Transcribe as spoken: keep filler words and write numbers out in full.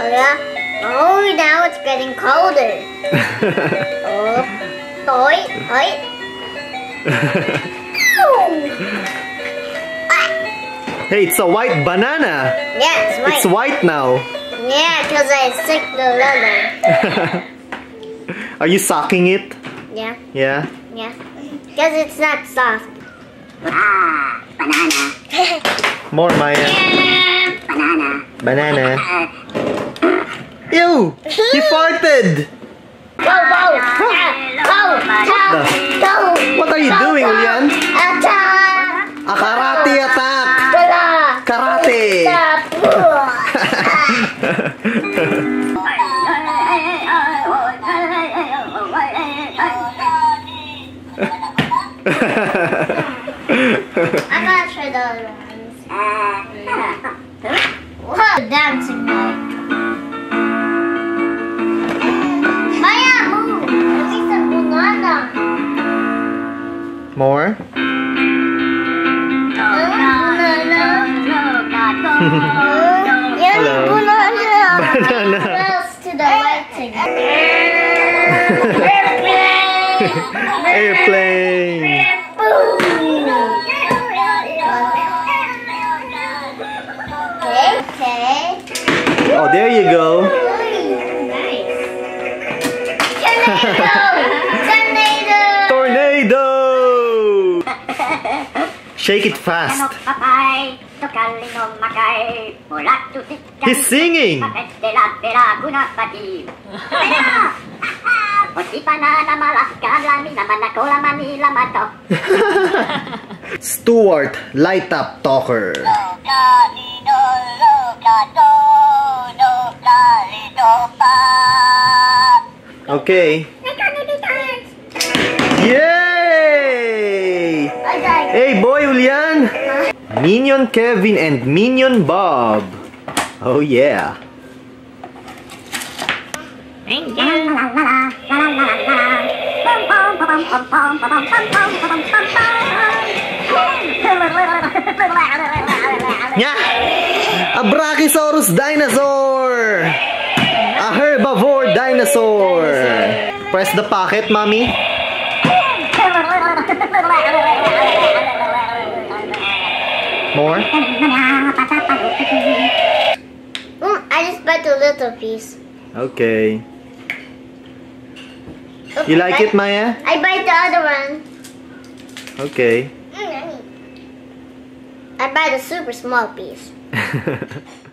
Oh yeah. Oh, now it's getting colder. Oh, toy, toy. Hey, it's a white banana. Yeah, it's white. It's white now. Yeah, because I sick the leather. Are you sucking it? Yeah. Yeah. Yeah. Because it's not soft. Ah, banana. More, Maya. Banana. Banana. Ew! He farted! Go, go! Go! Go! Go! What are you doing, Julian? Attack! A karate attack! Karate! I'm gonna try the other ones. What? Dancing like. Maya, move! It's a banana. More? Hello. Banana. Banana. Close to the lighting. Airplane! Okay, okay. Oh, there you go. Tornado! Tornado! Shake it fast. He's singing. Stuart, light up talker. Okay. Yay! Hey, boy, Julian. Minion Kevin and Minion Bob. Oh yeah. Thank you. Yeah. A Brachiosaurus dinosaur. A herbivore dinosaur. Press the pocket, mommy. More? Mm, I just bite a little piece. Okay. Oops, You like I it, Maya? I bite the other one. Okay. Mm, yummy. I bite a super small piece.